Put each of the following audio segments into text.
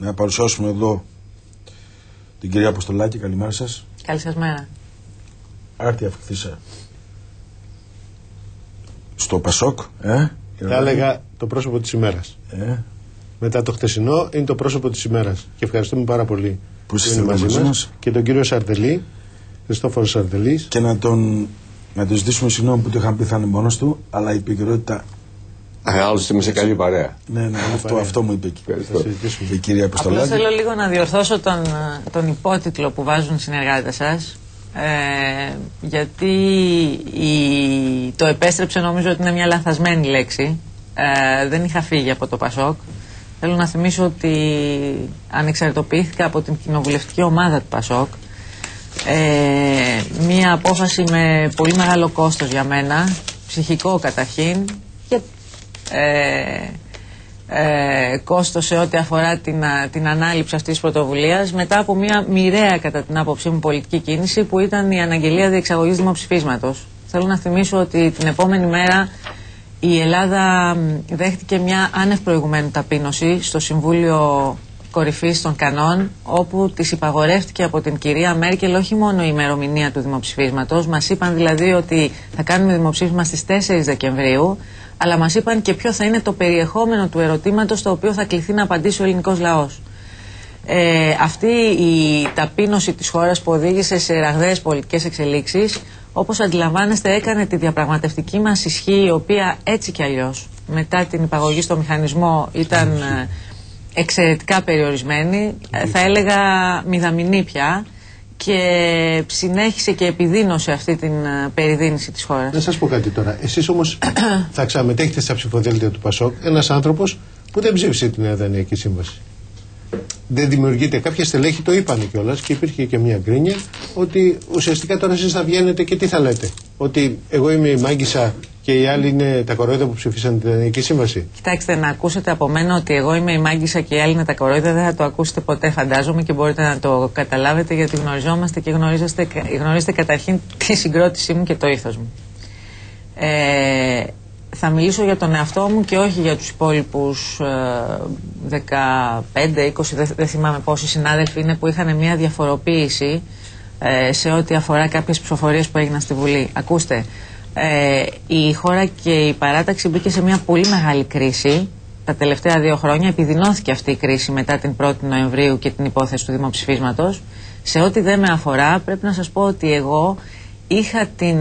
να παρουσιάσουμε εδώ την κυρία Αποστολάκη. Καλημέρα σας. Καλή σας μέρα. Άρτια αυξηθήσα στο Πασόκ. Θα έλεγα το πρόσωπο της ημέρας. Μετά το χτεσινό είναι το πρόσωπο της ημέρας. Και ευχαριστούμε πάρα πολύ που είναι μαζί μας. Και τον κύριο Σαρδελή, Χριστόφορο Σαρδελής. Και να του ζητήσουμε συγγνώμη που το είχαν πει θα είναι μόνος του, αλλά η επικαιρότητα. Άλλωστε είμαι σε καλή παρέα. Ναι, αυτό μου είπε η κυρία Αποστολάκη. Απλώς θέλω λίγο να διορθώσω τον υπότιτλο που βάζουν οι συνεργάτες σας. Γιατί το επέστρεψε, νομίζω ότι είναι μια λανθασμένη λέξη. Δεν είχα φύγει από το Πασόκ. Θέλω να θυμίσω ότι ανεξαρτητοποιήθηκα από την κοινοβουλευτική ομάδα του Πασόκ. Μια απόφαση με πολύ μεγάλο κόστος για μένα, ψυχικό καταρχήν, και κόστος σε ό,τι αφορά την ανάληψη αυτής της πρωτοβουλίας, μετά από μια μοιραία κατά την άποψή μου πολιτική κίνηση που ήταν η αναγγελία διεξαγωγής δημοψηφίσματος. Θέλω να θυμίσω ότι την επόμενη μέρα η Ελλάδα δέχτηκε μια άνευ προηγουμένου ταπείνωση στο Συμβούλιο Κορυφής των Κανών, όπου της υπαγορεύτηκε από την κυρία Μέρκελ όχι μόνο η ημερομηνία του δημοψηφίσματος, μας είπαν δηλαδή ότι θα κάνουμε δημοψήφισμα στις 4 Δεκεμβρίου, αλλά μας είπαν και ποιο θα είναι το περιεχόμενο του ερωτήματος στο οποίο θα κληθεί να απαντήσει ο ελληνικός λαός. Αυτή η ταπείνωση της χώρας που οδήγησε σε ραγδαίες πολιτικές εξελίξεις, όπως αντιλαμβάνεστε, έκανε τη διαπραγματευτική μας ισχύ, η οποία έτσι κι αλλιώς μετά την υπαγωγή στο μηχανισμό ήταν εξαιρετικά περιορισμένη, θα έλεγα μηδαμινή πια, και συνέχισε και επιδίνωσε αυτή την περιδίνηση της χώρας. Να σας πω κάτι τώρα. Εσείς όμως θα ξαμετέχετε στα ψηφοδέλτια του Πασόκ ένας άνθρωπος που δεν ψήφισε την Δανειακή Σύμβαση. Δεν δημιουργείται. Κάποια στελέχη το είπαν κιόλας και υπήρχε και μια γκρίνια ότι ουσιαστικά τώρα εσείς θα βγαίνετε και τι θα λέτε. Ότι εγώ είμαι η μάγκισσα και οι άλλοι είναι τα κορόιδα που ψηφίσαν την Δανειακή Σύμβαση. Κοιτάξτε, να ακούσετε από μένα ότι εγώ είμαι η μάγκισσα και οι άλλοι είναι τα κορόιδα, δεν θα το ακούσετε ποτέ, φαντάζομαι, και μπορείτε να το καταλάβετε, γιατί γνωριζόμαστε και γνωρίζετε καταρχήν τη συγκρότησή μου και το ήθος μου. Θα μιλήσω για τον εαυτό μου και όχι για τους υπόλοιπους 15-20, δεν θυμάμαι πόσοι συνάδελφοι είναι, που είχαν μια διαφοροποίηση σε ό,τι αφορά κάποιες ψηφοφορίες που έγιναν στη Βουλή. Ακούστε, η χώρα και η παράταξη μπήκε σε μια πολύ μεγάλη κρίση τα τελευταία 2 χρόνια. Επιδεινώθηκε αυτή η κρίση μετά την 1η Νοεμβρίου και την υπόθεση του δημοψηφίσματος. Σε ό,τι δεν με αφορά, πρέπει να σας πω ότι εγώ είχα την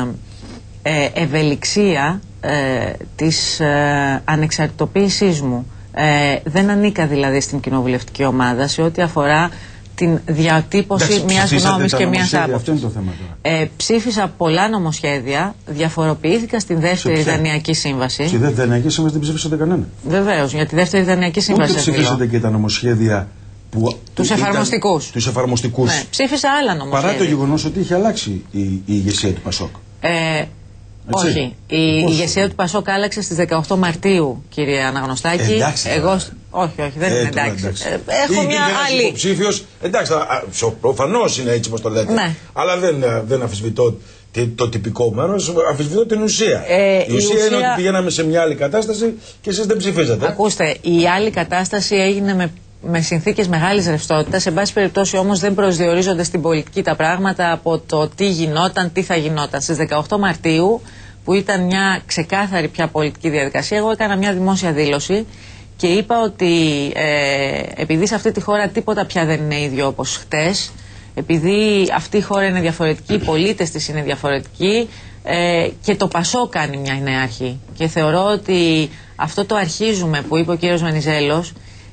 ευελιξία της ανεξαρτητοποίησης μου. Δεν ανήκα δηλαδή στην κοινοβουλευτική ομάδα σε ό,τι αφορά την διατύπωση μιας γνώμης και μιας άποψης. Αυτό είναι το θέμα τώρα. Ψήφισα πολλά νομοσχέδια, διαφοροποιήθηκα στην δεύτερη Δανειακή Σύμβαση. Στη δεύτερη Δανειακή Σύμβαση δεν ψήφισατε κανένα. Βεβαίως, για τη δεύτερη Δανειακή Σύμβαση. Ούτε ψηφίσατε και τα νομοσχέδια που. Τους εφαρμοστικούς. Τους εφαρμοστικούς. Ναι, ψήφισα άλλα νομοσχέδια. Παρά το γεγονός ότι είχε αλλάξει η ηγεσία του Πασόκ. Όχι. Η ηγεσία του Πασόκ άλλαξε στις 18 Μαρτίου, κύριε Αναγνωστάκη. Όχι, δεν είναι εντάξει. Έχω μια άλλη. Υποψήφιος, εντάξει, προφανώς είναι έτσι όπως το λέτε. Ναι. Αλλά δεν αμφισβητώ το τυπικό μέρος, αμφισβητώ την ουσία. Η ουσία είναι ότι πηγαίναμε σε μια άλλη κατάσταση και εσείς δεν ψηφίζατε. Ακούστε, η άλλη κατάσταση έγινε με συνθήκες μεγάλης ρευστότητας. Σε πάση περιπτώσει όμως δεν προσδιορίζονται στην πολιτική τα πράγματα από το τι γινόταν, τι θα γινόταν. Στις 18 Μαρτίου, που ήταν μια ξεκάθαρη πια πολιτική διαδικασία, εγώ έκανα μια δημόσια δήλωση και είπα ότι επειδή σε αυτή τη χώρα τίποτα πια δεν είναι ίδιο όπως χτες, επειδή αυτή η χώρα είναι διαφορετική, οι πολίτες της είναι διαφορετικοί, και το Πασόκ κάνει μια νέα αρχή. Και θεωρώ ότι αυτό το αρχίζουμε που είπε ο κύριος Βενιζέλος,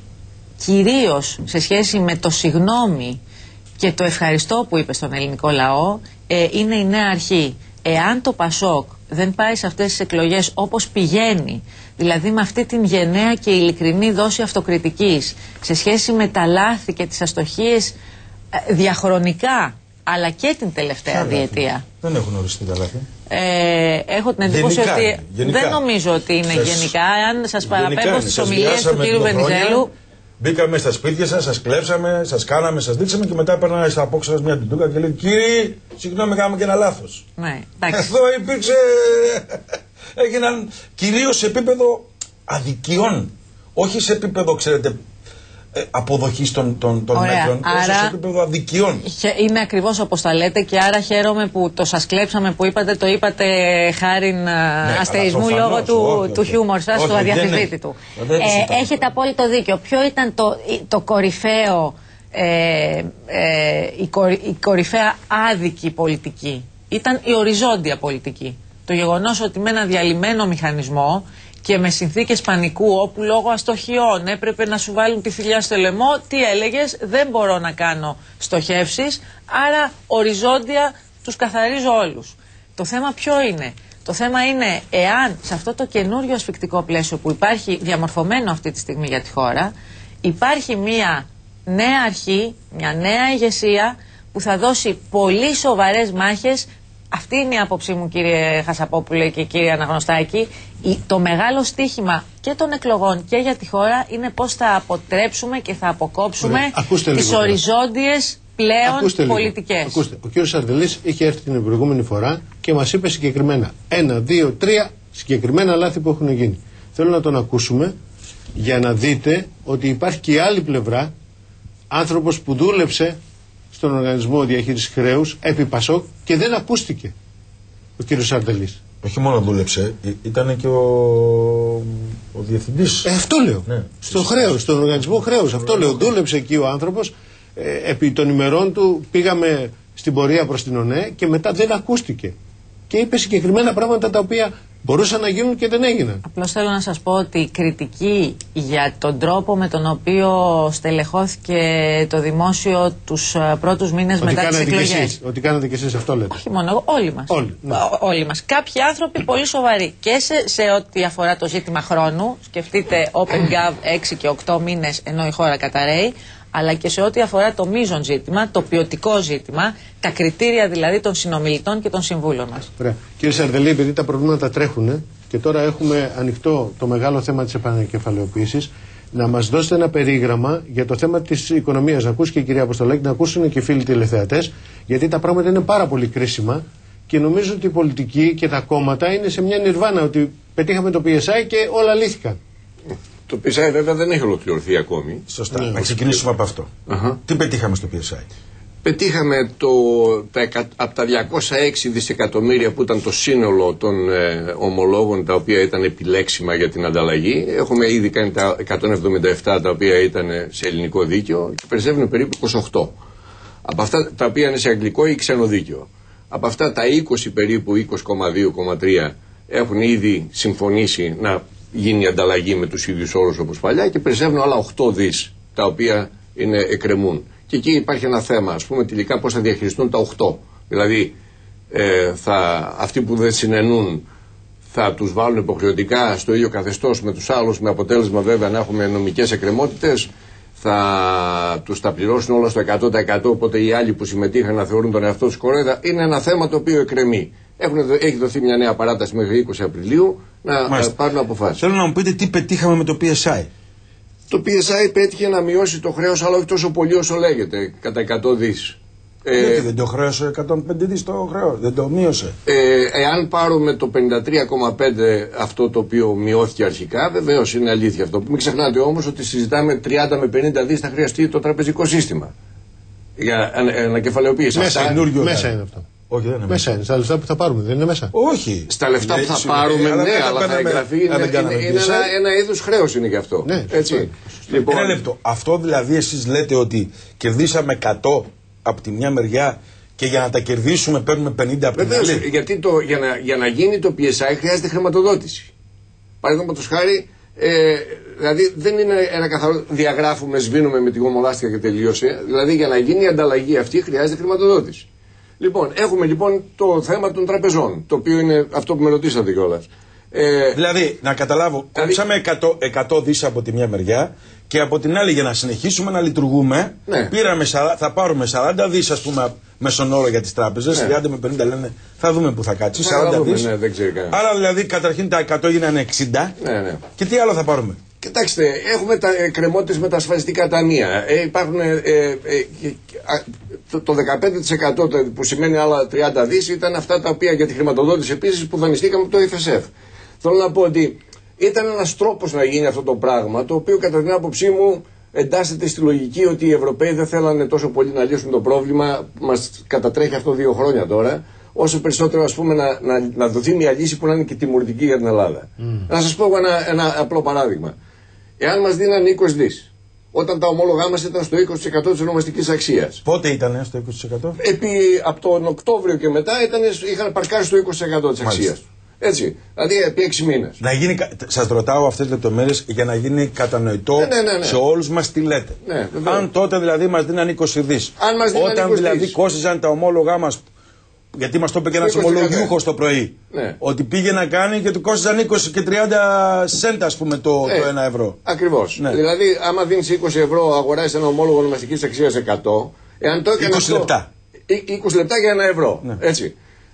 κυρίως σε σχέση με το συγγνώμη και το ευχαριστώ που είπε στον ελληνικό λαό, είναι η νέα αρχή. Εάν το Πασόκ δεν πάει σε αυτές τις εκλογές όπως πηγαίνει, δηλαδή με αυτή την γενναία και ειλικρινή δόση αυτοκριτικής σε σχέση με τα λάθη και τις αστοχίες διαχρονικά, αλλά και την τελευταία διετία. Δεν έχουν οριστεί τα λάθη. Έχω την εντύπωση ότι δεν νομίζω ότι είναι γενικά. Αν σας παραπέμπω στις ομιλίες του κύριου Βενιζέλου, μπήκαμε στα σπίτια σας, σας κλέψαμε, σας κάναμε, σας δείξαμε και μετά έπαιρνα στα απόξω σας μια τουντούκα και λέει: Κύριε, συγγνώμη, κάναμε και ένα λάθος. Ναι, εδώ υπήρξε. Έγιναν κυρίως σε επίπεδο αδικιών. Όχι σε επίπεδο, ξέρετε, αποδοχής των μέτρων, όσο σε επίπεδο αδικιών. Είναι ακριβώς όπως τα λέτε, και άρα χαίρομαι που το σας κλέψαμε που είπατε, το είπατε χάριν αστερισμού λόγω του χιούμορ σας, του αδιαφυσβήτητου. Έχετε απόλυτο δίκιο. Ποιο ήταν το κορυφαίο, η κορυφαία άδικη πολιτική? Ήταν η οριζόντια πολιτική. Το γεγονός ότι με ένα διαλυμένο μηχανισμό και με συνθήκες πανικού, όπου λόγω αστοχιών έπρεπε να σου βάλουν τη θηλιά στο λαιμό, τι έλεγες? Δεν μπορώ να κάνω στοχεύσεις, άρα οριζόντια τους καθαρίζω όλους. Το θέμα ποιο είναι? Το θέμα είναι εάν σε αυτό το καινούριο ασφικτικό πλαίσιο που υπάρχει διαμορφωμένο αυτή τη στιγμή για τη χώρα, υπάρχει μια νέα αρχή, μια νέα ηγεσία που θα δώσει πολύ σοβαρές μάχες. Αυτή είναι η άποψή μου, κύριε Χασαπόπουλε και κύριε Αναγνωστάκη. Το μεγάλο στίχημα και των εκλογών και για τη χώρα είναι πώς θα αποτρέψουμε και θα αποκόψουμε τις οριζόντιες πλέον πολιτικές. Ακούστε, ο κύριος Σαρδελής είχε έρθει την προηγούμενη φορά και μας είπε συγκεκριμένα 1, 2, 3 συγκεκριμένα λάθη που έχουν γίνει. Θέλω να τον ακούσουμε για να δείτε ότι υπάρχει και η άλλη πλευρά, άνθρωπος που δούλεψε στον Οργανισμό Διαχείρισης Χρέους επί Πασόκ και δεν ακούστηκε ο κύριος Σαρδελής. Όχι μόνο δούλεψε, ήταν και ο διευθυντής. Αυτό λέω. Ναι. Στο χρέος, στον Οργανισμό Χρέους. Αυτό λέω. Δούλεψε εκεί ο άνθρωπος. Επί των ημερών του πήγαμε στην πορεία προς την ΟΝΕ και μετά δεν ακούστηκε. Και είπε συγκεκριμένα πράγματα τα οποία μπορούσαν να γίνουν και δεν έγιναν. Απλώς θέλω να σας πω ότι η κριτική για τον τρόπο με τον οποίο στελεχώθηκε το δημόσιο τους πρώτους μήνες μετά τις εκλογές. Ότι κάνατε και εσείς αυτό λέτε. Όχι μόνο εγώ, όλοι μας. Όλοι μας. Κάποιοι άνθρωποι πολύ σοβαροί. Και σε ό,τι αφορά το ζήτημα χρόνου, σκεφτείτε OpenGov 6 και 8 μήνες ενώ η χώρα καταραίει, αλλά και σε ό,τι αφορά το μείζον ζήτημα, το ποιοτικό ζήτημα, τα κριτήρια δηλαδή των συνομιλητών και των συμβούλων μας. Ωραία. Κύριε Σαρδελή, επειδή τα προβλήματα τρέχουν και τώρα έχουμε ανοιχτό το μεγάλο θέμα της επανακεφαλαιοποίησης, να μας δώσετε ένα περίγραμμα για το θέμα της οικονομίας. Να ακούσει και η κυρία Αποστολάκη, να ακούσουν και οι φίλοι τηλεθεατές, γιατί τα πράγματα είναι πάρα πολύ κρίσιμα και νομίζω ότι η πολιτική και τα κόμματα είναι σε μια νιρβάνα, ότι πετύχαμε το PSI και όλα λύθηκαν. Το PSI βέβαια δεν έχει ολοκληρωθεί ακόμη. Σωστά. Να ξεκινήσουμε από αυτό. Τι πετύχαμε στο PSI? Πετύχαμε από τα 206 δισεκατομμύρια που ήταν το σύνολο των ομολόγων τα οποία ήταν επιλέξιμα για την ανταλλαγή. Έχουμε ήδη κάνει τα 177 τα οποία ήταν σε ελληνικό δίκαιο και περισσεύουν περίπου 28. Από αυτά τα οποία είναι σε αγγλικό ή ξένο δίκαιο. Από αυτά τα 20 περίπου 20,2,3 έχουν ήδη συμφωνήσει να γίνει ανταλλαγή με τους ίδιους όρους όπως παλιά και περισσεύουν άλλα 8 δις τα οποία εκκρεμούν. Και εκεί υπάρχει ένα θέμα, ας πούμε, τελικά πώς θα διαχειριστούν τα 8. Δηλαδή, αυτοί που δεν συνενούν θα τους βάλουν υποχρεωτικά στο ίδιο καθεστώς με τους άλλους, με αποτέλεσμα βέβαια να έχουμε νομικές εκκρεμότητες, θα τους τα πληρώσουν όλα στο 100%, οπότε οι άλλοι που συμμετείχαν να θεωρούν τον εαυτό τους κορόιδα. Είναι ένα θέμα το οποίο εκκρεμεί. Έχει δοθεί μια νέα παράταση μέχρι 20 Απριλίου να πάρουν αποφάσεις. Θέλω να μου πείτε τι πετύχαμε με το PSI. Το PSI πέτυχε να μειώσει το χρέος, αλλά όχι τόσο πολύ όσο λέγεται, κατά 100 δις. Γιατί δεν το χρέωσε 105 δις το χρέος, δεν το μείωσε. Εάν πάρουμε το 53,5 αυτό το οποίο μειώθηκε αρχικά, βεβαίως είναι αλήθεια αυτό. Μην ξεχνάτε όμως ότι συζητάμε 30 με 50 δις θα χρειαστεί το τραπεζικό σύστημα για ανακεφαλαιοποίηση. Μέσα είναι αυτό. Όχι, δεν είναι μέσα. Είναι στα λεφτά που θα πάρουμε, δεν είναι μέσα. Όχι. Στα λεφτά που θα πάρουμε, ναι, αλλά θα εγγραφεί. Είναι ένα είδους χρέος είναι γι' αυτό. Ναι, έτσι. Λοιπόν, ένα λεπτό. Αυτό δηλαδή εσείς λέτε ότι κερδίσαμε 100 από τη μια μεριά και για να τα κερδίσουμε παίρνουμε 50 από την άλλη. Γιατί για να γίνει το PSI χρειάζεται χρηματοδότηση. Παραδείγματος χάρη, δηλαδή δεν είναι ένα καθαρό διαγράφουμε, σβήνουμε με τη γομολάστικα και τελείωσε. Δηλαδή για να γίνει η ανταλλαγή αυτή χρειάζεται χρηματοδότηση. Λοιπόν, έχουμε λοιπόν το θέμα των τραπεζών, το οποίο είναι αυτό που με ρωτήσατε κιόλας. Δηλαδή, να καταλάβω, κόψαμε 100 δις από τη μια μεριά και από την άλλη για να συνεχίσουμε να λειτουργούμε, ναι, θα πάρουμε 40 δις, ας πούμε, μέσον όρο για τις τράπεζες, 30 με 50 λένε, θα δούμε που θα κάτσει, 40 δις. Ναι, δεν ξέρει κανένα. Άρα δηλαδή καταρχήν τα 100 γίνανε 60, ναι. Και τι άλλο θα πάρουμε? Κοιτάξτε, έχουμε τα κρεμότητες με τα ασφαλιστικά ταμεία. Υπάρχουν το 15% που σημαίνει άλλα 30 δις ήταν αυτά τα οποία για τη χρηματοδότηση επίσης που δανειστήκαμε από το FSF. Θέλω να πω ότι ήταν ένας τρόπος να γίνει αυτό το πράγμα, το οποίο κατά την άποψή μου εντάσσεται στη λογική ότι οι Ευρωπαίοι δεν θέλανε τόσο πολύ να λύσουν το πρόβλημα, μας κατατρέχει αυτό 2 χρόνια τώρα, όσο περισσότερο ας πούμε να δοθεί μια λύση που να είναι και τιμωρητική για την Ελλάδα. Να σας πω ένα απλό παράδειγμα. Εάν μας δίνανε 20 δις, όταν τα ομόλογά μας ήταν στο 20% της ονομαστικής αξίας. Πότε ήταν στο 20%? Από τον Οκτώβριο και μετά είχαν παρκάρει στο 20% της αξίας. Έτσι, δηλαδή επί 6 μήνες. Σας ρωτάω αυτές τις λεπτομέρειες για να γίνει κατανοητό σε όλους μας τι λέτε. Αν τότε δηλαδή μας δίναν 20 δις, όταν δηλαδή κόστιζαν τα ομόλογά μας, γιατί μας το είπε και ένας ομολογιούχος το πρωί, ότι πήγε να κάνει και του κόστιζαν 20 και 30 σέντα ας πούμε το 1 ευρώ. Ακριβώς. Δηλαδή άμα δίνεις 20 ευρώ αγοράζεις ένα ομόλογο ονομαστικής αξίας 100, εάν το έκανες 20 λεπτά. 20 λεπτά για 1 ευρώ. Έτσι.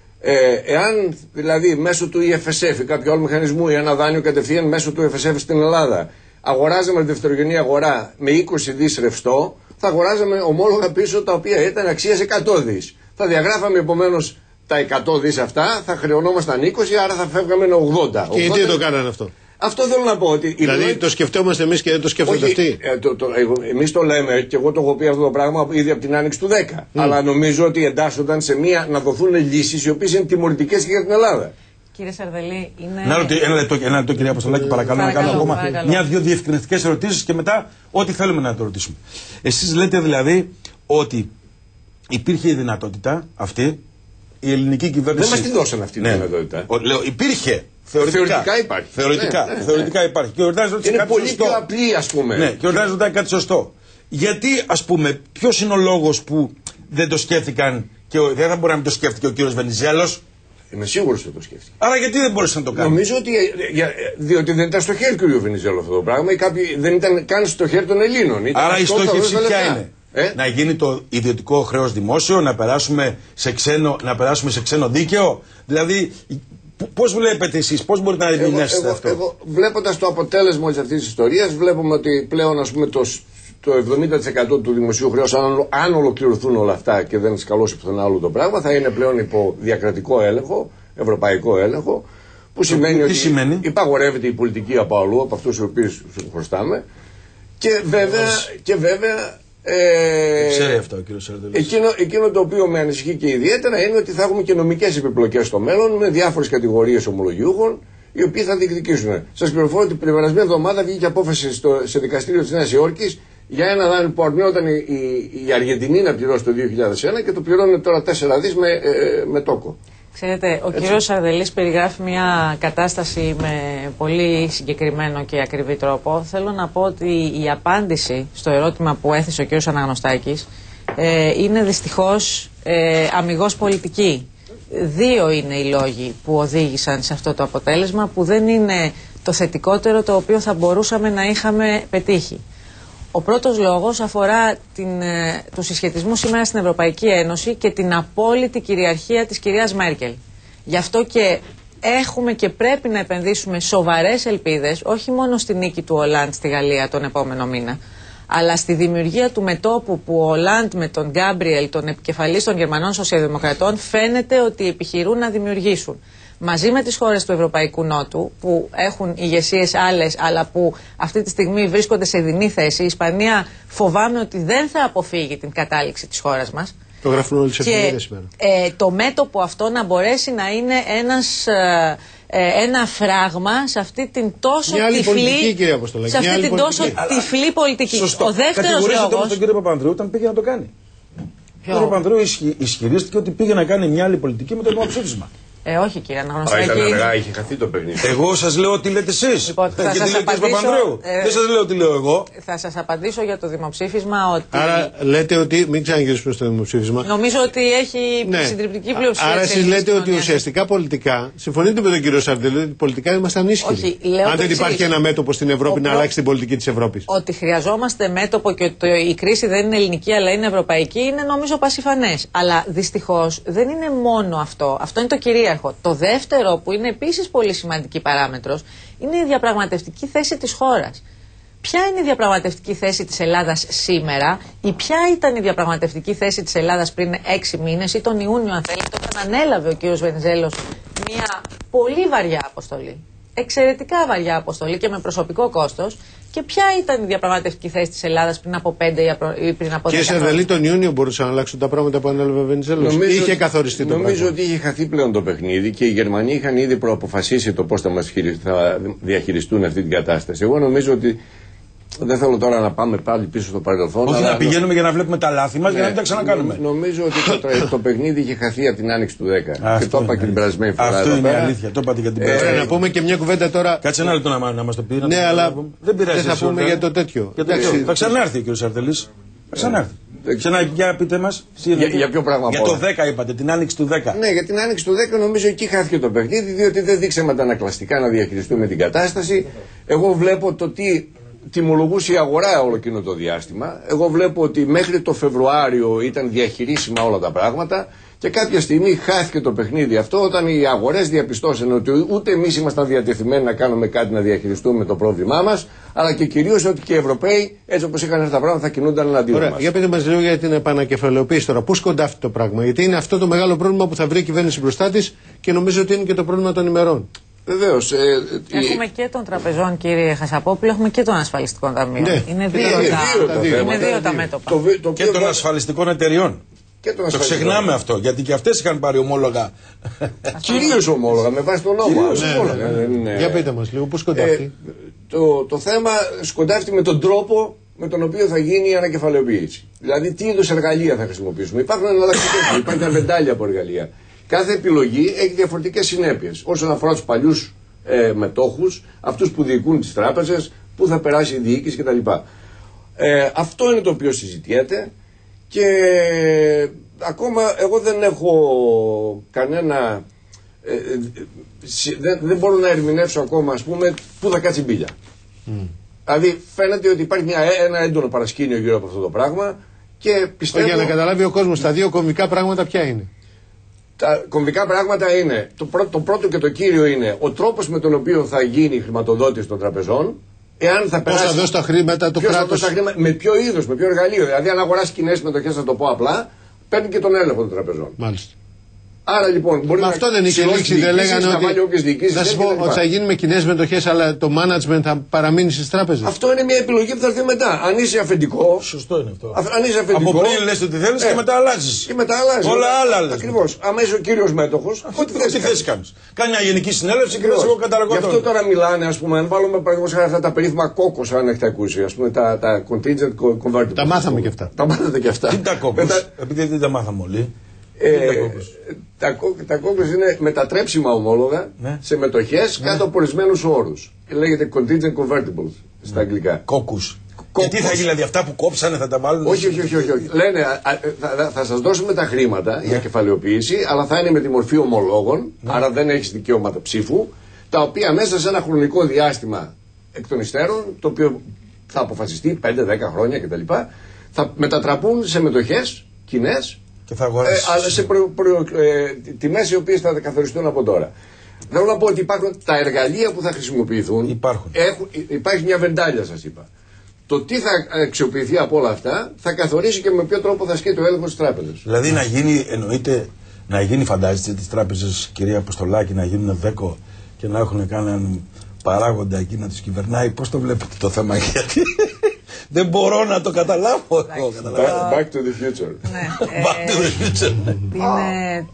Εάν δηλαδή μέσω του EFSF ή κάποιο άλλο μηχανισμού ή ένα δάνειο κατευθείαν μέσω του EFSF στην Ελλάδα αγοράζαμε τη δευτερογενή αγορά με 20 δις ρευστό, θα αγοράζαμε ομόλογα πίσω τα οποία ήταν αξίας 100 δις. Θα διαγράφαμε επομένως τα 100 δις αυτά, θα χρεωνόμασταν 20, άρα θα φεύγαμε 80. Και γιατί το κάνανε αυτό? Αυτό θέλω να πω. Ότι δηλαδή το σκεφτόμαστε εμείς και δεν το σκέφτονται αυτοί. Εμείς το λέμε και εγώ το έχω πει αυτό το πράγμα ήδη από την άνοιξη του 10. Αλλά νομίζω ότι εντάσσονταν σε να δοθούν λύσεις οι οποίες είναι τιμωρητικές και για την Ελλάδα. Κύριε Σαρδελή, είναι. Ένα λεπτό, κυρία Αποστολάκη, παρακαλώ να κάνω ακόμα μια-δυο διευκρινιστικές ερωτήσεις και μετά ό,τι θέλουμε να το ρωτήσουμε. Εσείς λέτε δηλαδή ότι υπήρχε η δυνατότητα αυτή, η ελληνική κυβέρνηση. Δεν μας τη δώσαν αυτή τη δυνατότητα. Λέω, υπήρχε. Θεωρητικά υπάρχει. Θεωρητικά υπάρχει. Και ο Ιορδάνης ρωτάει είναι κάτι πολύ σωστό. πιο απλή, ας πούμε. Ναι, και ο Ιορδάνης ρωτάει κάτι σωστό. Γιατί, ας πούμε, ποιος είναι ο λόγος που δεν το σκέφτηκαν και δεν θα μπορεί να μην το σκέφτηκε ο κύριος Βενιζέλος? Είμαι σίγουρος ότι το σκέφτηκε. Άρα γιατί δεν μπορούσε να το κάνει? Νομίζω ότι διότι δεν ήταν στο χέρι του Βενιζέλου αυτό το πράγμα ή δεν ήταν καν στο χέρι των Ελλήνων. Άρα η στόχευση ποια είναι? Να γίνει το ιδιωτικό χρέος δημόσιο, να περάσουμε σε ξένο δίκαιο. Δηλαδή, πώς βλέπετε εσείς, πώς μπορείτε να ερμηνεύσετε αυτό? Εγώ βλέποντας το αποτέλεσμα της αυτής της ιστορίας, βλέπουμε ότι πλέον ας πούμε, το 70% του δημοσίου χρέους, αν ολοκληρωθούν όλα αυτά και δεν σκαλώσει πουθενά άλλο το πράγμα, θα είναι πλέον υπό διακρατικό έλεγχο, ευρωπαϊκό έλεγχο. Που σημαίνει ότι υπαγορεύεται η πολιτική από αλλού, από αυτούς οι οποίους χρωστάμε. Και βέβαια ξέρει αυτό ο κύριος Σαρδελής. Εκείνο το οποίο με ανησυχεί και ιδιαίτερα είναι ότι θα έχουμε και νομικές επιπλοκές στο μέλλον με διάφορες κατηγορίες ομολογιούχων οι οποίοι θα διεκδικήσουν. Σας πληροφορώ ότι την περασμένη εβδομάδα βγήκε απόφαση σε δικαστήριο της Νέας Υόρκης για ένα δάνειο που αρνιόταν η Αργεντινή να πληρώσει το 2001 και το πληρώνει τώρα 4 δις με τόκο. Ξέρετε, ο κύριος Σαρδελής περιγράφει μια κατάσταση με πολύ συγκεκριμένο και ακριβή τρόπο. Θέλω να πω ότι η απάντηση στο ερώτημα που έθεσε ο κύριος Αναγνωστάκης είναι δυστυχώς αμιγώς πολιτική. 2 είναι οι λόγοι που οδήγησαν σε αυτό το αποτέλεσμα, που δεν είναι το θετικότερο το οποίο θα μπορούσαμε να είχαμε πετύχει. Ο πρώτος λόγος αφορά τους συσχετισμούς σήμερα στην Ευρωπαϊκή Ένωση και την απόλυτη κυριαρχία της κυρίας Μέρκελ. Γι' αυτό και έχουμε και πρέπει να επενδύσουμε σοβαρές ελπίδες, όχι μόνο στη νίκη του Ολάντ στη Γαλλία τον επόμενο μήνα, αλλά στη δημιουργία του μετώπου που ο Ολάντ με τον Γκάμπριελ, τον επικεφαλής των Γερμανών Σοσιαλδημοκρατών, φαίνεται ότι επιχειρούν να δημιουργήσουν. Μαζί με τις χώρες του Ευρωπαϊκού Νότου, που έχουν ηγεσίες άλλες, αλλά που αυτή τη στιγμή βρίσκονται σε δινή θέση, η Ισπανία φοβάμαι ότι δεν θα αποφύγει την κατάληξη της χώρας μας. Το γράφουν όλοι τις εφημερίδες σήμερα. Το μέτωπο αυτό να μπορέσει να είναι ένα φράγμα σε αυτή την τόσο τυφλή πολιτική. Σωστό. Ο δεύτερος λόγος. Τον κύριο Παπανδρέου όταν πήγε να το κάνει. Ο κύριο Παπανδρέου ισχυρίστηκε ότι πήγε να κάνει μια άλλη πολιτική με το δημοψήφισμα. Όχι κύριε Αναγνωστάκη. Ήταν αργά, είχε χαθεί το παιχνίδι. Εγώ σας λέω τι λέτε εσείς. Λοιπόν, και τι λέτε κύριε Παπανδρέου. Δεν σας λέω τι λέω εγώ. Θα σας απαντήσω για το δημοψήφισμα ότι. Άρα λέτε ότι. Μην ξαναγυρίσουμε στο δημοψήφισμα. Νομίζω ότι έχει συντριπτική πλειοψηφία. Άρα εσείς λέτε ότι ουσιαστικά πολιτικά. Συμφωνείτε με τον κύριο Σαρδελή ότι πολιτικά ήμασταν ίσχυροι. Αν δεν υπάρχει ένα μέτωπο στην Ευρώπη να αλλάξει την πολιτική της Ευρώπης. Ότι χρειαζόμαστε μέτωπο και ότι η κρίση δεν είναι ελληνική αλλά είναι ευρωπαϊκή είναι νομίζω πασιφανές. Αλλά δυστυχώς δεν είναι μόνο αυτό. Αυτό είναι το κυρίαρχο. Το δεύτερο, που είναι επίσης πολύ σημαντική παράμετρος, είναι η διαπραγματευτική θέση της χώρας. Ποια είναι η διαπραγματευτική θέση της Ελλάδας σήμερα, ή ποια ήταν η διαπραγματευτική θέση της Ελλάδας πριν 6 μήνες ή τον Ιούνιο, αν θέλετε, όταν ανέλαβε ο κύριος Βενιζέλος μια πολύ βαριά αποστολή. Εξαιρετικά βαριά αποστολή και με προσωπικό κόστος, Και ποια ήταν η διαπραγματευτική θέση της Ελλάδας πριν από 5 ή πριν από 10 χρόνια? Και σε Βελή τον Ιούνιο μπορούσαν να αλλάξουν τα πράγματα που ανέλαβε ο Βενιζέλος. Είχε καθοριστεί το πράγμα. Νομίζω ότι είχε χαθεί πλέον το παιχνίδι και οι Γερμανοί είχαν ήδη προαποφασίσει το πώς θα διαχειριστούν αυτή την κατάσταση. Εγώ νομίζω ότι. Δεν θέλω τώρα να πάμε πάλι πίσω στο παρελθόν. Όχι να πηγαίνουμε για να βλέπουμε τα λάθη μας, για να μην τα ξανακάνουμε. Νομίζω ότι το παιχνίδι είχε χαθεί από την άνοιξη του 10. Και το είπα και την περασμένη φορά. Αυτό είναι η αλήθεια. Το είπατε και την περασμένη. Να πούμε και μια κουβέντα τώρα. Κάτσε ένα λεπτό να μας το πει. Ναι, αλλά δεν πειράζει. Δεν θα πούμε για το τέτοιο. Θα ξανάρθει ο κ. Σαρτελής. Θα ξανάρθει. Για πείτε μας. Για ποιο πράγμα? Για το 10 είπατε, την άνοιξη του 10. Ναι, για την άνοιξη του 10 νομίζω εκεί χάθηκε το παιχνίδι, διότι δεν δείξαμε τα ανακλαστικά να διαχειριστούμε την κατάσταση. Εγώ βλέπω το τι τιμολογούσε η αγορά όλο εκείνο το διάστημα. Εγώ βλέπω ότι μέχρι το Φεβρουάριο ήταν διαχειρίσιμα όλα τα πράγματα και κάποια στιγμή χάθηκε το παιχνίδι αυτό όταν οι αγορές διαπιστώσαν ότι ούτε εμείς ήμασταν διατεθειμένοι να κάνουμε κάτι να διαχειριστούμε το πρόβλημά μας, αλλά και κυρίως ότι και οι Ευρωπαίοι, έτσι όπως είχαν έρθει τα πράγματα, θα κινούνταν εναντίον μας. Για πείτε μας λίγο για την επανακεφαλαιοποίηση τώρα. Πού σκοντάφτει το πράγμα? Γιατί είναι αυτό το μεγάλο πρόβλημα που θα βρει η κυβέρνηση μπροστά της και νομίζω ότι είναι και το πρόβλημα των ημερών. Βεβαίως. Έχουμε και των τραπεζών, κύριε Χασαπόπουλο, έχουμε και των ασφαλιστικών ταμείων. Ναι. Είναι δύο τα μέτωπα. Και των ασφαλιστικών εταιριών. Το ξεχνάμε αυτό, γιατί και αυτές είχαν πάρει ομόλογα. Κυρίως ομόλογα, με βάση τον νόμο. Για πείτε μας λίγο, πού σκοντάφτει? Το θέμα σκοντάφτει με τον τρόπο με τον οποίο θα γίνει η ανακεφαλαιοποίηση. Δηλαδή, τι είδους εργαλεία θα χρησιμοποιήσουμε. Υπάρχουν εναλλακτικές, υπάρχουν βεντάλια από εργαλεία. Κάθε επιλογή έχει διαφορετικές συνέπειες όσον αφορά τους παλιούς μετόχους, αυτούς που διοικούν τις τράπεζες, πού θα περάσει η διοίκηση κτλ. Αυτό είναι το οποίο συζητιέται και ακόμα εγώ δεν έχω κανένα. Δεν μπορώ να ερμηνεύσω ακόμα, ας πούμε, πού θα κάτσει η μπίλια. Δηλαδή φαίνεται ότι υπάρχει ένα έντονο παρασκήνιο γύρω από αυτό το πράγμα και πιστεύω. Για να καταλάβει ο κόσμος, τα δύο κομβικά πράγματα ποια είναι? Τα κομβικά πράγματα είναι, το πρώτο και το κύριο είναι ο τρόπος με τον οποίο θα γίνει η χρηματοδότηση των τραπεζών. Εάν θα περάσει. Πώς θα δώσει τα χρήματα το κράτος? Με ποιο είδος, με ποιο εργαλείο. Δηλαδή, αν αγοράσει κοινές μετοχές, θα το πω απλά, παίρνει και τον έλεγχο των τραπεζών. Μάλιστα. Άρα λοιπόν μπορεί να. Αυτό δεν είχε λήξει, δεν λέγανε ότι. Να σου πω ότι θα γίνει με κοινές μετοχές, αλλά το management θα παραμείνει στις τράπεζες. Αυτό είναι μια επιλογή που θα έρθει μετά. Αν είσαι αφεντικό. Σωστό είναι αυτό. Αν είσαι αφεντικό. Από πριν λες ότι θέλεις και μετά αλλάζεις. Και μετά αλλάζεις. Όλα άλλα λες. Ακριβώς. Αν είσαι ο κύριος μέτοχος, ό,τι θέση κάνεις. Κάνει μια γενική συνέλευση και λες εγώ καταραγώ. Γι' αυτό τώρα μιλάνε, ας πούμε, αν βάλουμε παραδείγματος χάρη αυτά τα περίφημα κόκκος, αν έχετε ακούσει, ας πούμε, τα contingent convertibles. Τα μάθαμε και αυτά. Τα μάθατε και αυτά. Τι τα κόκκος, επειδή δεν τα μάθαμε όλοι. Τα κόκκος είναι μετατρέψιμα ομόλογα σε μετοχές κάτω από ορισμένους όρους. Λέγεται contingent convertibles στα αγγλικά. Κόκκους. Και τι θα γίνει, δηλαδή αυτά που κόψανε θα τα βάλουν? Όχι. Λένε θα σας δώσουμε τα χρήματα για κεφαλαιοποίηση, αλλά θα είναι με τη μορφή ομολόγων, άρα δεν έχεις δικαιώματα ψήφου, τα οποία μέσα σε ένα χρονικό διάστημα εκ των υστέρων, το οποίο θα αποφασιστεί 5-10 χρόνια κτλ., θα μετατραπούν σε μετοχές κοινές. Και θα αγοράσεις. Σε τιμές οι οποίες θα καθοριστούν από τώρα. Θέλω να πω ότι υπάρχουν τα εργαλεία που θα χρησιμοποιηθούν. Υπάρχει μια βεντάλια, σας είπα. Το τι θα αξιοποιηθεί από όλα αυτά θα καθορίσει και με ποιο τρόπο θα ασκεί το έλεγχο της τράπεζας. Δηλαδή να γίνει, εννοείται, να γίνει, φαντάζεστε, τις τράπεζες, κυρία Αποστολάκη, να γίνουν 10 και να έχουν κανέναν παράγοντα εκεί να τους κυβερνάει. Πώς το βλέπετε το θέμα? Γιατί δεν μπορώ να το καταλάβω. Back to the future. Back to the future. Είναι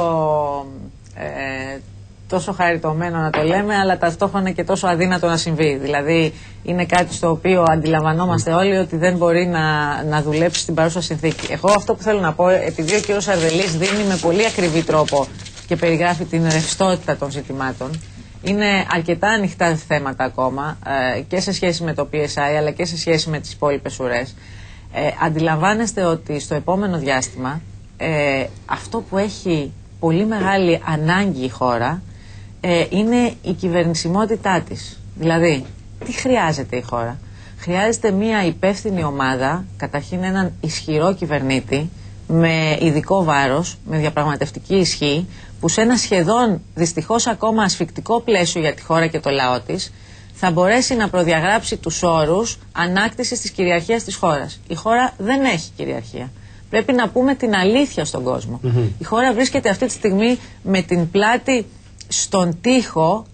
τόσο χαριτωμένο να το λέμε, αλλά ταυτόχρονα και τόσο αδύνατο να συμβεί. Δηλαδή είναι κάτι στο οποίο αντιλαμβανόμαστε όλοι ότι δεν μπορεί να δουλέψει στην παρούσα συνθήκη. Εγώ αυτό που θέλω να πω, επειδή ο κ. Σαρδελής δίνει με πολύ ακριβή τρόπο και περιγράφει την ρευστότητα των ζητημάτων, είναι αρκετά ανοιχτά θέματα ακόμα και σε σχέση με το PSI αλλά και σε σχέση με τις υπόλοιπες ουρές. Αντιλαμβάνεστε ότι στο επόμενο διάστημα αυτό που έχει πολύ μεγάλη ανάγκη η χώρα είναι η κυβερνησιμότητά της. Δηλαδή, τι χρειάζεται η χώρα? Χρειάζεται μια υπεύθυνη ομάδα, καταρχήν έναν ισχυρό κυβερνήτη με ειδικό βάρος, με διαπραγματευτική ισχύ, που σε ένα σχεδόν δυστυχώς ακόμα ασφικτικό πλαίσιο για τη χώρα και το λαό της θα μπορέσει να προδιαγράψει τους όρους ανάκτησης της κυριαρχίας της χώρας. Η χώρα δεν έχει κυριαρχία. Πρέπει να πούμε την αλήθεια στον κόσμο. Η χώρα βρίσκεται αυτή τη στιγμή με την πλάτη στον τοίχο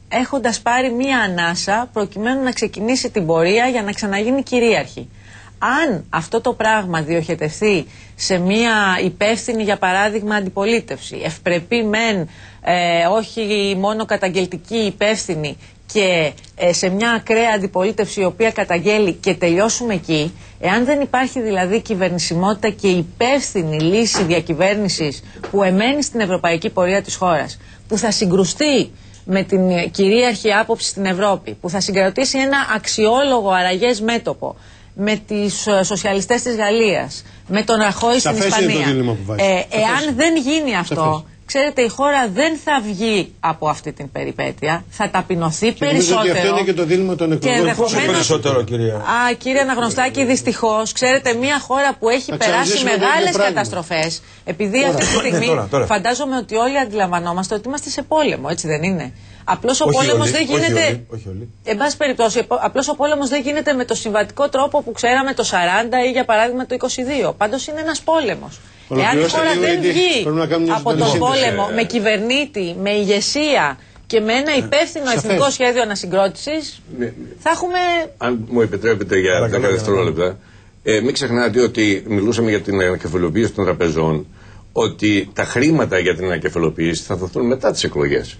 έχοντας πάρει μία ανάσα προκειμένου να ξεκινήσει την πορεία για να ξαναγίνει κυρίαρχη. Αν αυτό το πράγμα διοχετευτεί σε μία υπεύθυνη, για παράδειγμα, αντιπολίτευση, ευπρεπή μεν, όχι μόνο καταγγελτική υπεύθυνη, και σε μια ακραία αντιπολίτευση η οποία καταγγέλει, και τελειώσουμε εκεί, εάν δεν υπάρχει δηλαδή κυβερνησιμότητα και υπεύθυνη λύση διακυβέρνησης που εμένει στην ευρωπαϊκή πορεία της χώρας, που θα συγκρουστεί με την κυρίαρχη άποψη στην Ευρώπη, που θα συγκρατήσει ένα αξιόλογο αραγές μέτωπο με τις σοσιαλιστές της Γαλλίας, με τον Ραχώη στην Ισπανία, εάν δεν γίνει αυτό, ξέρετε, η χώρα δεν θα βγει από αυτή την περιπέτεια, θα ταπεινωθεί περισσότερο. Και αυτό είναι και το δίλημμα των εκλογών. Πόσο περισσότερο, κυρία? Κύριε Αναγνωστάκη, δυστυχώς, ξέρετε, μια χώρα που έχει περάσει μεγάλες καταστροφές, επειδή αυτή τη στιγμή φαντάζομαι ότι όλοι αντιλαμβανόμαστε ότι είμαστε σε πόλεμο, έτσι δεν είναι? Απλώς ο πόλεμος δεν γίνεται. Εν πάση περιπτώσει, απλώς ο πόλεμος δεν γίνεται με το συμβατικό τρόπο που ξέραμε το 40 ή για παράδειγμα το 22. Πάντως είναι ένας πόλεμος. Εάν η χώρα δεν βγει από τον πόλεμο με κυβερνήτη, με ηγεσία και με ένα υπεύθυνο εθνικό σχέδιο ανασυγκρότησης, θα έχουμε. Αν μου επιτρέπετε για 10 δευτερόλεπτα, μην ξεχνάτε ότι μιλούσαμε για την ανακεφαλαιοποίηση των τραπεζών, ότι τα χρήματα για την ανακεφαλαιοποίηση θα δοθούν μετά τις εκλογές.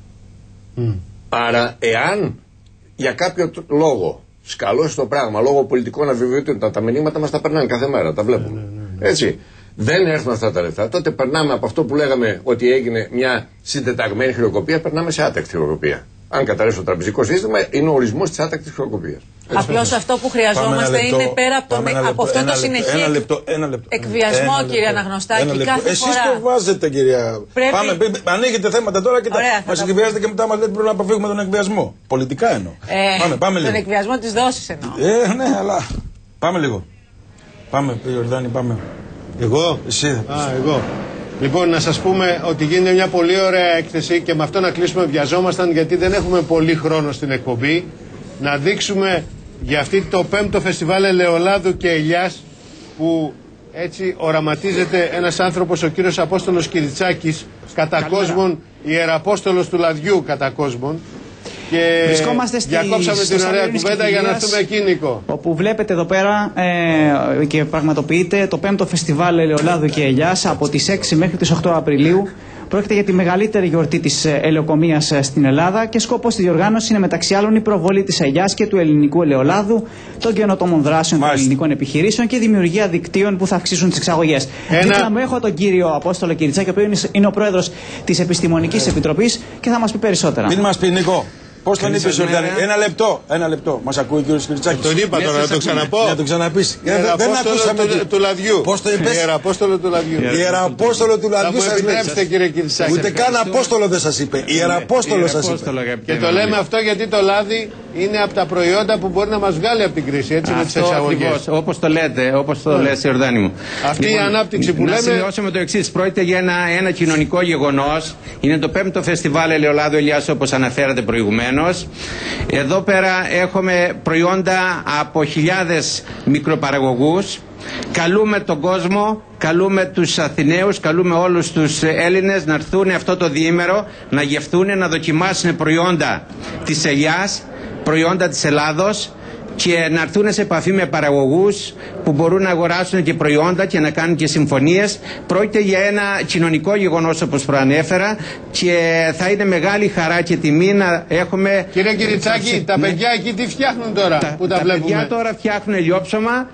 Άρα, εάν για κάποιο λόγο σκαλώσει το πράγμα, λόγω πολιτικών αβεβαιότητων, τα μηνύματα μας τα περνάνε κάθε μέρα, τα βλέπουμε. Έτσι. Δεν έρθουν αυτά τα λεφτά, τότε περνάμε από αυτό που λέγαμε ότι έγινε μια συντεταγμένη χρεοκοπία, περνάμε σε άτακτη χρεοκοπία. Αν καταρρεύσει το τραπεζικό σύστημα, είναι ο ορισμός της άτακτης χρεοκοπίας. Απλώς αυτό που χρειαζόμαστε είναι πέρα από αυτό το συνεχή εκβιασμό, κύριε Αναγνωστάκη. Εσείς το βάζετε, κυρία. Ανοίγετε θέματα τώρα και μας εκβιάζετε και μετά μας λέτε πρέπει να αποφύγουμε τον εκβιασμό. Πολιτικά εννοώ. Πάμε λίγο. Τον εκβιασμό της δόσης εννοώ. Ναι, αλλά. Πάμε λίγο. Πάμε, Ιορδάνη, πάμε. Εγώ? Εσύ. Εγώ. Λοιπόν, να σας πούμε ότι γίνεται μια πολύ ωραία έκθεση και με αυτό να κλείσουμε. Βιαζόμασταν γιατί δεν έχουμε πολύ χρόνο στην εκπομπή. Να δείξουμε για αυτή το 5ο φεστιβάλ Ελαιολάδου και Ελιάς, που έτσι οραματίζεται ένας άνθρωπος, ο κύριος Απόστολος Κυριτσάκης, κατά κόσμον Ιεραπόστολος του Λαδιού κατά κόσμον. Και βρισκόμαστε διακόψαμε την ωραία κουβέντα για να έρθουμε εκεί, Νίκο. Όπου βλέπετε εδώ πέρα και πραγματοποιείται το 5ο φεστιβάλ Ελαιολάδου και Ελιάς από τις 6 μέχρι τις 8 Απριλίου. Πρόκειται για τη μεγαλύτερη γιορτή της ελαιοκομείας στην Ελλάδα και σκόπος της διοργάνωσης είναι μεταξύ άλλων η προβολή της ελιάς και του ελληνικού ελαιολάδου, των καινοτόμων δράσεων των ελληνικών επιχειρήσεων και η δημιουργία δικτύων που θα αυξήσουν τις εξαγωγές. Δίπλα μου έχω τον κύριο Απόστολο Κυριτσάκη, ο οποίος είναι ο πρόεδρος της Επιστημονικής Επιτροπής και θα μας πει περισσότερα. Μην μας πει, Νίκο. Πώς τον είπες, Ιορδάνη? Ένα λεπτό. Μας ακούει ο κύριος Κυριτσάκης? Τον είπα τώρα, να το ξαναπώ. Να το ξαναπείς. Δεν ακούσαμε του Λαδιού. Πώς το είπες? Ιεραπόστολο του Λαδιού. Ιεραπόστολο του Λαδιού σας λέει. Κύριε Κυριτσάκη. Ούτε καν Απόστολο δεν σας είπε. Ιεραπόστολο σας είπε. Και το λέμε αυτό γιατί το λάδι είναι από τα προϊόντα που μπορεί να μας βγάλει από την κρίση. Έτσι, με τις εξαγωγές. Όπως το λέτε, όπως το λες, Ιορδάνη μου. Αυτή η ανάπτυξη που λέμε. Να σημειώσουμε το εξής. Πρόκειται για ένα κοινωνικό γεγονός. Είναι το 5ο φεστιβάλ Ελαιολάδου Ελιάς, όπως αναφέρατε προηγουμένως. Εδώ πέρα έχουμε προϊόντα από χιλιάδες μικροπαραγωγούς. Καλούμε τον κόσμο, καλούμε τους Αθηναίους, καλούμε όλους τους Έλληνες να έρθουν αυτό το διήμερο, να γευτούν, να δοκιμάσουν προϊόντα της ελιάς, προϊόντα της Ελλάδος, και να έρθουν σε επαφή με παραγωγούς που μπορούν να αγοράσουν και προϊόντα και να κάνουν και συμφωνίες. Πρόκειται για ένα κοινωνικό γεγονός, όπως προανέφερα, και θα είναι μεγάλη χαρά και τιμή να έχουμε. Κύριε Κυριτσάκη, τα παιδιά εκεί τι φτιάχνουν τώρα που τα βλέπουμε? Τα παιδιά τώρα φτιάχνουν ελιόψωμα,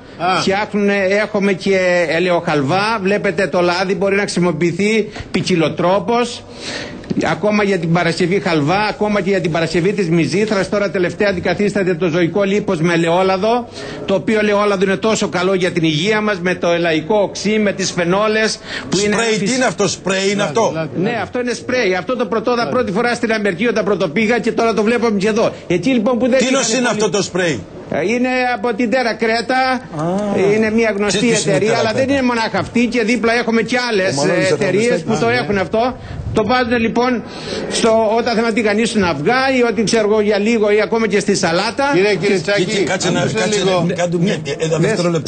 έχουμε και ελαιοχαλβά. Βλέπετε το λάδι μπορεί να χρησιμοποιηθεί ποικιλοτρόπως. Ακόμα για την παρασκευή χαλβά, ακόμα και για την παρασκευή της μυζήθρας. Τώρα τελευταία αντικαθίσταται το ζωικό λίπος με ελαιόλαδο, το οποίο ελαιόλαδο είναι τόσο καλό για την υγεία μας, με το ελαϊκό οξύ, με τις φενόλες που είναι. Σπρέι, τι είναι αυτό, σπρέι είναι αυτό? Ναι, αυτό είναι σπρέι. Αυτό το πρωτόδα πρώτη φορά στην Αμερική όταν πρωτοπήγα και τώρα το βλέπουμε και εδώ. Εκεί λοιπόν που δεν. Τι είναι αυτό το σπρέι? Είναι από την Τέρα Κρέτα, είναι μια γνωστή εταιρεία, αλλά δεν είναι μονάχα αυτή, και δίπλα έχουμε και άλλες εταιρείες που το έχουν αυτό. Το βάζουν λοιπόν όταν θέλουν να τηγανίσουν αυγά ή ό,τι ξέρω εγώ για λίγο ή ακόμα και στη σαλάτα. Κύριε Κυριτσάκη, κάτσε ένα δευτερόλεπτο.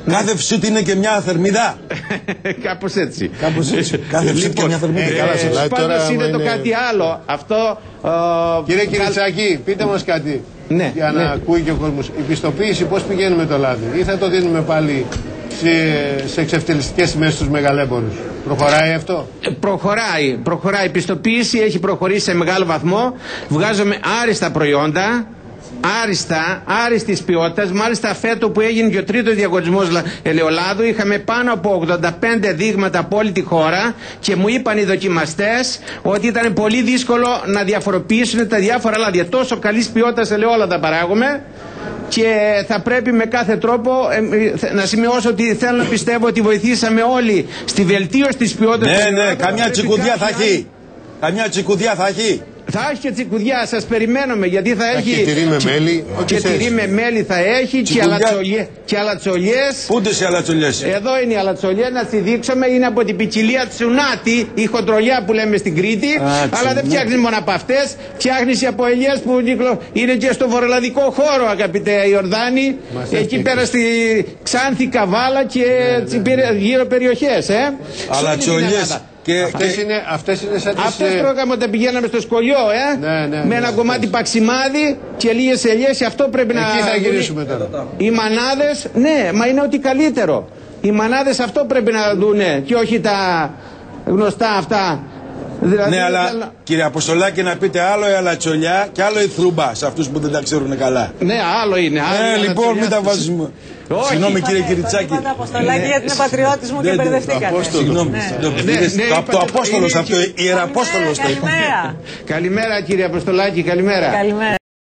Κάθε ψήτη είναι και μια θερμίδα. Κάπως έτσι. Κάθε ψήτη και μια θερμίδα. Πάντως είναι το κάτι άλλο. Αυτό. Κύριε Κυριτσάκη, πείτε μας κάτι. Ναι, για να ακούει και ο κόσμος. Η πιστοποίηση πώς πηγαίνει με το λάδι, ή θα το δίνουμε πάλι σε εξευτελιστικές τιμές στους μεγαλέμπορους? Προχωράει αυτό? Προχωράει. Η πιστοποίηση έχει προχωρήσει σε μεγάλο βαθμό. Βγάζουμε άριστα προϊόντα. Άριστης ποιότητας. Μάλιστα φέτο που έγινε και ο τρίτος διαγωνισμός ελαιολάδου, είχαμε πάνω από 85 δείγματα από όλη τη χώρα και μου είπαν οι δοκιμαστές ότι ήταν πολύ δύσκολο να διαφοροποιήσουν τα διάφορα λάδια. Τόσο καλής ποιότητας ελαιόλαδα παράγουμε και θα πρέπει με κάθε τρόπο να σημειώσω ότι θέλω να πιστεύω ότι βοηθήσαμε όλοι στη βελτίωση της ποιότητας. Ναι, καμιά τσικουδιά θα έχει. Καμιά τσικουδιά θα έχει. Θα έχει και τσικουδιά, σας περιμένουμε, γιατί θα έχει και τυρί με μέλι. Και τυρί με μέλι θα έχει και αλατσολιές. Πούνται σε αλατσολιές? Εδώ είναι η αλατσολιές, να τη δείξουμε. Είναι από την ποικιλία τσουνάτη, η χοντρολιά που λέμε στην Κρήτη. Αλλά δεν φτιάχνει μόνο από αυτές, φτιάχνει από ελιές που είναι και στο βορειοελλαδικό χώρο, αγαπητέ Ιορδάνη. Εκεί πέρα στη Ξάνθη, Καβάλα και γύρω περιοχές. Αλατσολιές. Αυτές είναι σαν τις... Αυτές τρώγαμε όταν πηγαίναμε στο σχολείο, με ένα κομμάτι παξιμάδι και λίγες ελιές. Αυτό πρέπει να... Εκεί θα γυρίσουμε τώρα. Οι μανάδες, ναι, μα είναι ό,τι καλύτερο. Οι μανάδες αυτό πρέπει να δούνε και όχι τα γνωστά αυτά. Δηλαδή, ναι, αλλά κύριε Αποστολάκη, να πείτε άλλο η αλατσολιά και άλλο η θρούμπα σε αυτούς που δεν τα ξέρουν καλά. Ναι, άλλο είναι. Λοιπόν, μην τα βάζουμε. Συγγνώμη κύριε Κυριτσάκη. Αποστολάκη, γιατί είναι πατριώτης μου και μπερδευτήκατε. Συγγνώμη. Το Απόστολος, αυτό, Ιεραπόστολος. Καλημέρα. Καλημέρα κύριε Αποστολάκη, καλημέρα.